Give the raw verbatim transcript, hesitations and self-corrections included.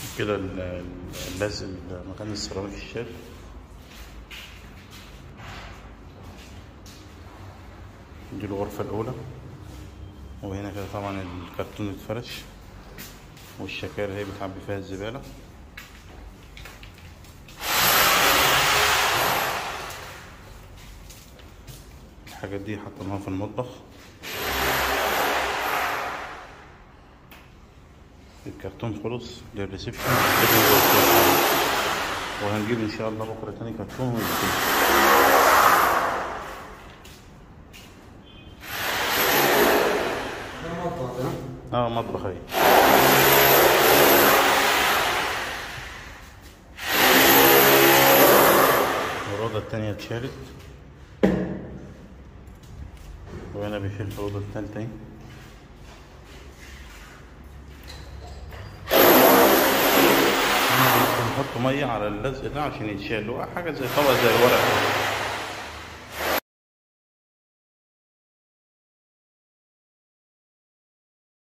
كده اللزق مكان السيراميك الشال. دي الغرفة الأولى، وهنا كده طبعا الكرتون اتفرش والشكاير هي بتعبي فيها الزبالة. الحاجات دي حطيناها في المطبخ. الكرتون خلص للريسبشن، وهنجيب ان شاء الله بكره تاني كرتون ونجيب. اه مطبخ اهي. الأوضة التانية اتشالت، وهنا بيشيل في الأوضة التالتة اهي. نحط مية على اللزق ده عشان يتشال، حاجة زي طبق زي الورق.